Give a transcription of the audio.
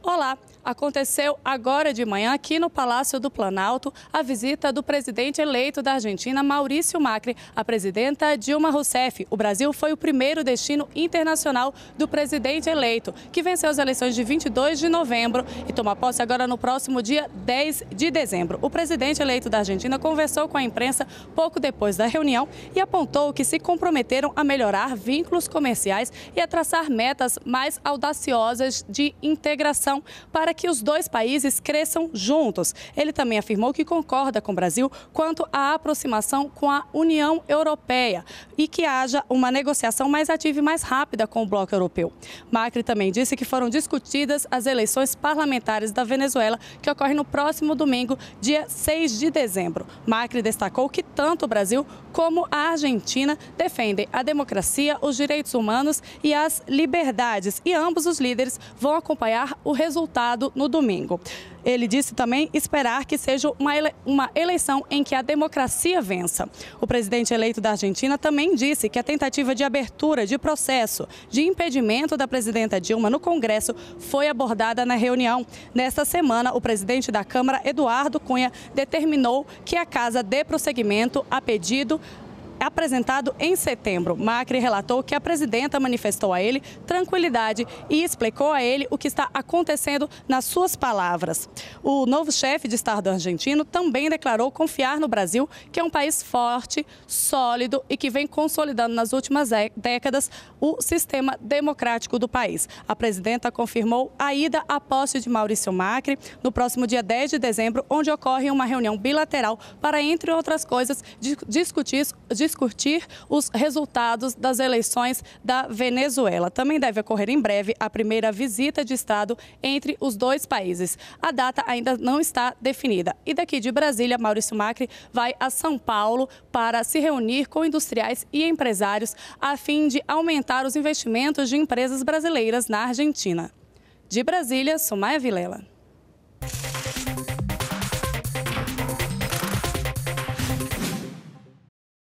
Olá! Aconteceu agora de manhã aqui no Palácio do Planalto a visita do presidente eleito da Argentina, Maurício Macri, à presidenta Dilma Rousseff. O Brasil foi o primeiro destino internacional do presidente eleito, que venceu as eleições de 22 de novembro e toma posse agora no próximo dia 10 de dezembro. O presidente eleito da Argentina conversou com a imprensa pouco depois da reunião e apontou que se comprometeram a melhorar vínculos comerciais e a traçar metas mais audaciosas de integração para que os dois países cresçam juntos. Ele também afirmou que concorda com o Brasil quanto à aproximação com a União Europeia e que haja uma negociação mais ativa e mais rápida com o bloco europeu. Macri também disse que foram discutidas as eleições parlamentares da Venezuela, que ocorrem no próximo domingo, dia 6 de dezembro. Macri destacou que tanto o Brasil como a Argentina defendem a democracia, os direitos humanos e as liberdades, e ambos os líderes vão acompanhar o resultado no domingo. Ele disse também esperar que seja uma eleição em que a democracia vença. O presidente eleito da Argentina também disse que a tentativa de abertura de processo de impedimento da presidenta Dilma no Congresso foi abordada na reunião. Nesta semana, o presidente da Câmara, Eduardo Cunha, determinou que a casa dê prosseguimento a pedido apresentado em setembro. Macri relatou que a presidenta manifestou a ele tranquilidade e explicou a ele o que está acontecendo nas suas palavras. O novo chefe de Estado argentino também declarou confiar no Brasil, que é um país forte, sólido e que vem consolidando nas últimas décadas o sistema democrático do país. A presidenta confirmou a ida à posse de Maurício Macri no próximo dia 10 de dezembro, onde ocorre uma reunião bilateral para, entre outras coisas, discutir os resultados das eleições da Venezuela. Também deve ocorrer em breve a primeira visita de Estado entre os dois países. A data ainda não está definida. E daqui de Brasília, Maurício Macri vai a São Paulo para se reunir com industriais e empresários a fim de aumentar os investimentos de empresas brasileiras na Argentina. De Brasília, Sumaia Vilela.